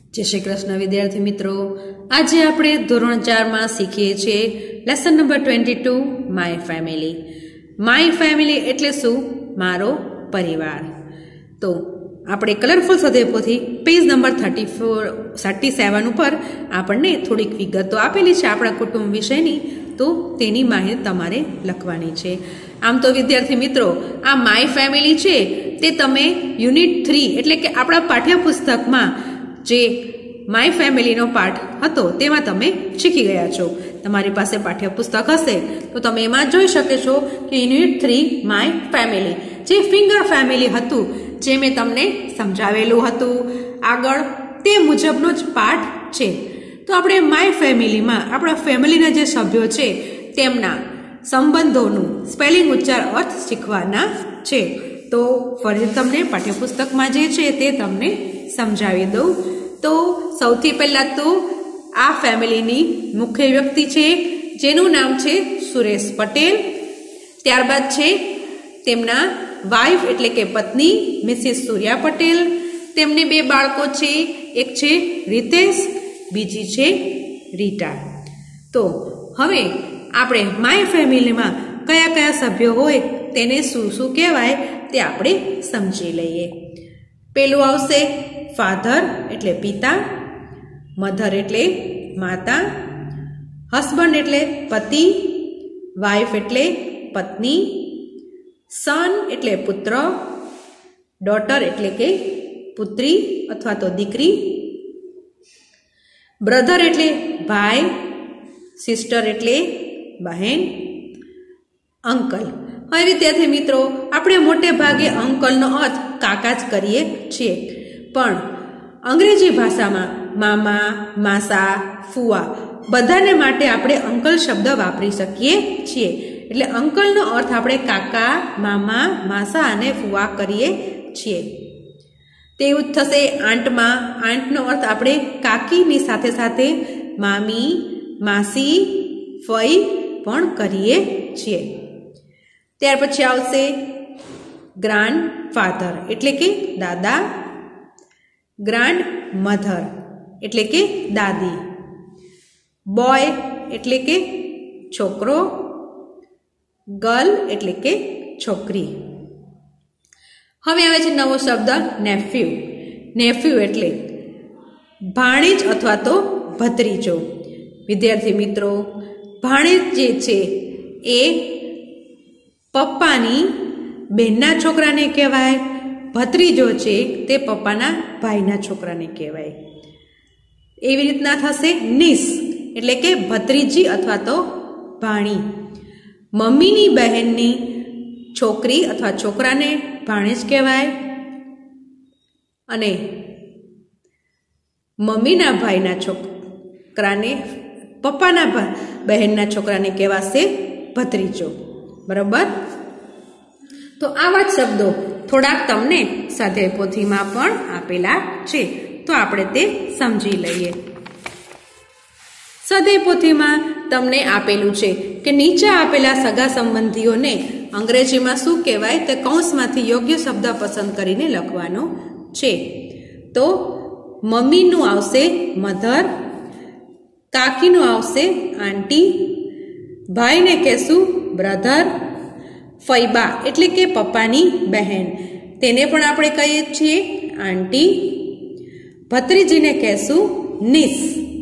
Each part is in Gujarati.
जय श्री कृष्ण विद्यार्थी मित्रों, आज आपणे धोरण 4 में शीखीए छे lesson number 22 my family. My family एटले शुं? मारो परिवार। तो આપણે કલરફુલ સદેપોથી પેજ નંબર 37 ઉપર આપણને થોડીક વિગતો આપેલી છે આપણા કુટુંબ વિશેની, તો તેની માહિતી તમારે લખવાની છે। આમ તો વિદ્યાર્થી મિત્રો, આ માય ફેમિલી છે તે તમે યુનિટ 3 એટલે કે આપણા પાઠ્યપુસ્તકમાં જે માય ફેમિલીનો પાઠ હતો તેમાં તમે શીખી ગયા છો। તમારી પાસે પાઠ્યપુસ્તક હશે તો તમે એમાં જોઈ શકો છો કે યુનિટ 3 માય ફેમિલી જે ફિંગર ફેમિલી હતું, જે મેં તમને સમજાવેલું હતું આગળ, તે મુજબનો જ પાઠ છે। તો આપણે માય ફેમિલીમાં આપણા ફેમિલીના જે સભ્યો છે તેમના સંબંધોનું સ્પેલિંગ ઉચ્ચાર અર્થ શીખવાના છે। તો ફરી તમને પાઠ્યપુસ્તકમાં જે છે તે તમને સમજાવી દઉં। તો સૌથી પહેલા તો આ ફેમિલીની મુખ્ય વ્યક્તિ છે જેનું નામ છે સુરેશ પટેલ। ત્યારબાદ છે તેમના વાઇફ એટલે કે પત્ની મિસિસ સૂર્યા પટેલ। તેમને 2 બાળકો છે, એક છે રીતેશ, બીજી છે રીટા। તો હવે આપણે માય ફેમિલીમાં કયા કયા સભ્યો હોય તેને શું શું કહેવાય તે આપણે સમજી લઈએ। પેલું આવશે ફાધર એટલે પિતા, મધર એટલે માતા, હસબન્ડ એટલે પતિ, વાઇફ એટલે પત્ની, સન એટલે પુત્ર, ડોટર એટલે કે પુત્રી અથવા તો દીકરી, બ્રધર એટલે ભાઈ, સિસ્ટર એટલે બહેન, અંકલ। હવે વિદ્યાર્થી મિત્રો, આપણે મોટે ભાગે અંકલનો અર્થ કાકા જ કરીએ છીએ, પણ અંગ્રેજી ભાષામાં મામા, માસા, ફુવા બધાને માટે આપણે અંકલ શબ્દ વાપરી શકીએ છીએ। એટલે અંકલનો અર્થ આપણે કાકા, મામા, માસા અને ફુવા કરીએ છીએ। તેવું જ થશે આંટમાં। આંટનો અર્થ આપણે કાકીની સાથે સાથે મામી, માસી, ફઈ પણ કરીએ છીએ। ત્યાર પછી આવશે ગ્રાન્ડ ફાધર એટલે કે દાદા, ગ્રાન્ડ મધર એટલે કે દાદી, બોય એટલે કે છોકરો, ગર્લ એટલે કે છોકરી। હવે આવે છે નવો શબ્દ નેફ્યુ। નેફ્યુ એટલે ભાણેજ અથવા તો ભત્રીજો। વિદ્યાર્થી મિત્રો, ભાણેજ જે છે એ પપ્પાની બહેનના છોકરાને કહેવાય, ભત્રીજો છે તે પપ્પાના ભાઈના છોકરાને કહેવાય। એવી રીતના થશે નીસ એટલે કે ભત્રીજી અથવા તો ભાણી। મમ્મીની બહેનની છોકરી અથવા છોકરાને ભાણેજ કહેવાય, અને મમ્મીના ભાઈના છોકરાને પપ્પાના બહેનના છોકરાને કહેવાશે ભત્રીજો। બરાબર? તો આવા જ શબ્દો થોડાક તમને સ્વાધ્યાય પોથીમાં પણ આપેલા છે, તો આપણે તે સમજી લઈએ। સ્વાધ્યાય પોથીમાં તમને આપેલું છે કે નીચે આપેલા સગા સંબંધીઓને અંગ્રેજીમાં શું કહેવાય તે કૌંસમાંથી યોગ્ય શબ્દ પસંદ કરીને લખવાનો છે। તો મમ્મીનું આવશે મધર, કાકીનું આવશે આંટી, ભાઈને કહેશું બ્રધર, ફૈબા એટલે કે પપ્પાની બહેન તેને પણ આપણે કહીએ છીએ આંટી, ભત્રીજીને કહેશું નીસ,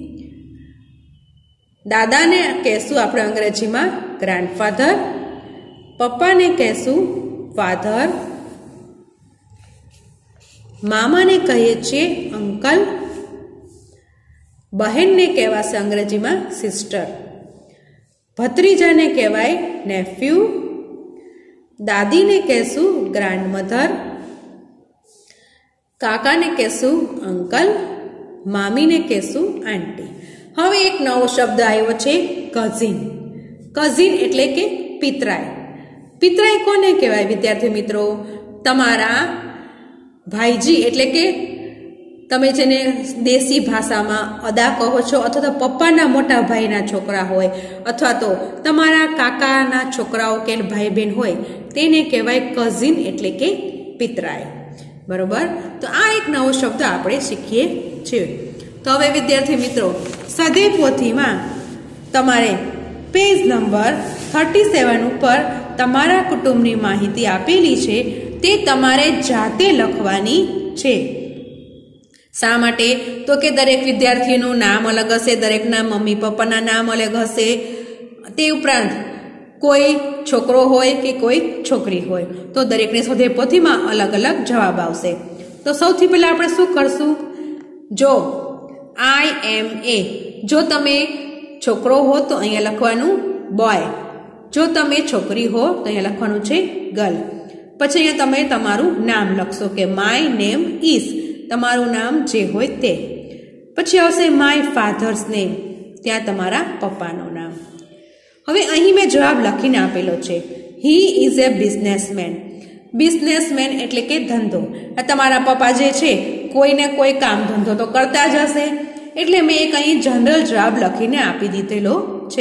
દાદાને કહેશું આપણે અંગ્રેજીમાં ગ્રાન્ડફાધર, પપ્પાને કહેશું ફાધર, મામાને કહીએ છીએ અંકલ, બહેનને કહેવાશે અંગ્રેજીમાં સિસ્ટર, ભત્રીજાને કહેવાય નેફ્યુ, દાદીને કહેશું ગ્રાન્ડમધર, કાકાને કહેશું અંકલ, મામીને કહેશું આંટી। હવે એક નવો શબ્દ આવ્યો છે કઝિન। કઝિન એટલે કે પિતરાઈ। પિતરાઈ કોને કહેવાય વિદ્યાર્થી મિત્રો? તમારા ભાઈજી એટલે કે તમે જેને દેશી ભાષામાં અદા કહો છો, અથવા તો પપ્પાના મોટા ભાઈના છોકરા હોય, અથવા તો તમારા કાકાના છોકરાઓ કે ભાઈ બહેન હોય, તેને કહેવાય કઝિન એટલે કે પિતરાઈ। બરોબર? તો આ એક નવો શબ્દ આપણે શીખીએ છીએ। તો હવે વિદ્યાર્થી મિત્રો સ્વાધ્યાય પોથીમાં તમારે પેજ નંબર 37 ઉપર તમારા કુટુંબની માહિતી આપેલી છે તે તમારે જાતે લખવાની છે. શા માટે? તો કે દરેક વિદ્યાર્થીનું નામ અલગ હશે, દરેકના મમ્મી પપ્પાના નામ અલગ હશે. તે ઉપરાંત કોઈ છોકરો હોય કે કોઈ છોકરી હોય તો દરેકની સ્વાધ્યાય પોથીમાં અલગ અલગ જવાબ આવશે. તો સૌથી પહેલા આપણે શું કરશું? જો આઈ એમ એ, જો તમે છોકરો હો તો અહીંયા લખવાનું બોય, જો તમે છોકરી હો તો અહીંયા લખવાનું છે ગર્લ. પછી અહીંયા તમે તમારું નામ લખશો કે માય નેમ ઇઝ, તમારું નામ જે હોય તે. પછી આવશે માય ફાધર્સ નેમ, ત્યાં તમારા પપ્પાનું નામ. હવે અહીં મેં જવાબ લખીને આપેલો છે, he is a businessman. Businessman એટલે કે ધંધો. આ તમારા પપ્પા જે છે કોઈને કોઈ કામ ધંધો તો કરતા જ હશે, એટલે મેં એક અહીં જનરલ જવાબ લખીને આપી દીધેલો છે.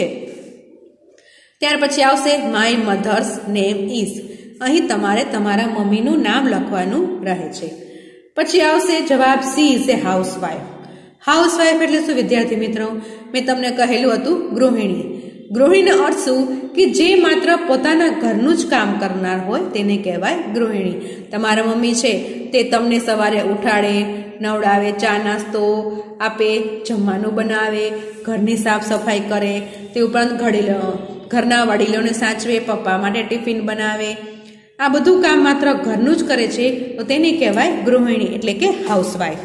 ત્યાર પછી આવશે માય મધર્સ નેમ ઇઝ, અહીં તમારે તમારા મમ્મીનું નામ લખવાનું રહે છે. પછી આવશે જવાબ she is a housewife. Housewife એટલે શું વિદ્યાર્થી મિત્રો? મેં તમને કહેલું હતું ગૃહિણી. ગૃહિણીનો અર્થ શું? કે જે માત્ર પોતાના ઘરનું જ કામ કરનાર હોય તેને કહેવાય ગૃહિણી. તમારા મમ્મી છે તે તમને સવારે ઉઠાડે, નવડાવે, ચા નાસ્તો આપે, જમવાનું બનાવે, ઘરની સાફ સફાઈ કરે, તે ઉપરાંત ઘરના વડીલોને સાચવે, પપ્પા માટે ટિફિન બનાવે, આ બધું કામ માત્ર ઘરનું જ કરે છે તો તેને કહેવાય ગૃહિણી એટલે કે હાઉસવાઇફ.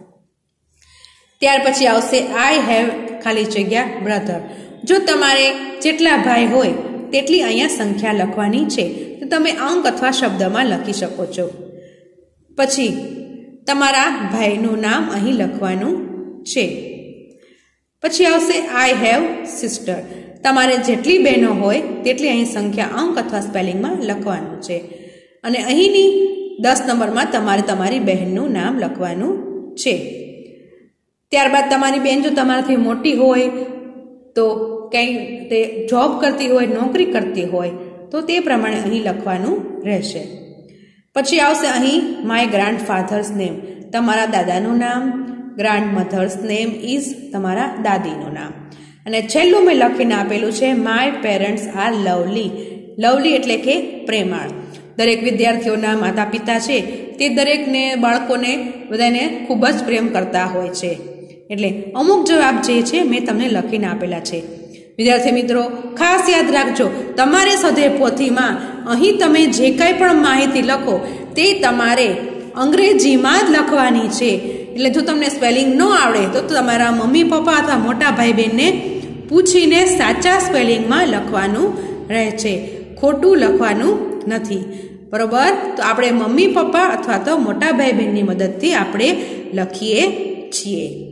ત્યાર પછી આવશે આઈ હેવ ખાલી જગ્યા બ્રધર. જો તમારે જેટલા ભાઈ હોય તેટલી અહીંયા સંખ્યા લખવાની છે તો તમે અંક અથવા શબ્દમાં લખી શકો છો. પછી તમારા ભાઈનું નામ અહીં લખવાનું છે. પછી આવશે આઈ હેવ સિસ્ટર. તમારે જેટલી બહેનો હોય તેટલી અહીં સંખ્યા અંક અથવા સ્પેલિંગમાં લખવાનું છે. અને અહીંની 10 નંબરમાં તમારે તમારી બહેનનું નામ લખવાનું છે. ત્યારબાદ તમારી બહેન જો તમારાથી મોટી હોય તો કંઈ તે જોબ કરતી હોય, નોકરી કરતી હોય તો તે પ્રમાણે અહીં લખવાનું રહેશે. પછી આવશે અહીં માય ગ્રાન્ડ ફાધર્સ નેમ, તમારા દાદાનું નામ. ગ્રાન્ડ મધર્સ નેમ ઇઝ, તમારા દાદીનું નામ. અને છેલ્લું મેં લખીને આપેલું છે my parents are lovely. Lovely એટલે કે પ્રેમાળ. દરેક વિદ્યાર્થીઓના માતા પિતા છે તે દરેકને બાળકોને બધાને ખૂબ જ પ્રેમ કરતા હોય છે. એટલે અમુક જવાબ જે છે મેં તમને લખીને આપેલા છે. વિદ્યાર્થી મિત્રો ખાસ યાદ રાખજો, તમારે સ્વાધ્યાય પોથીમાં અહીં તમે જે કાંઈ પણ માહિતી લખો તે તમારે અંગ્રેજીમાં જ લખવાની છે. એટલે જો તમને સ્પેલિંગ ન આવડે તો તમારા મમ્મી પપ્પા અથવા મોટા ભાઈ બહેનને પૂછીને સાચા સ્પેલિંગમાં લખવાનું રહે છે, ખોટું લખવાનું નથી. બરોબર? તો આપણે મમ્મી પપ્પા અથવા તો મોટા ભાઈ બહેનની મદદથી આપણે લખીએ છીએ.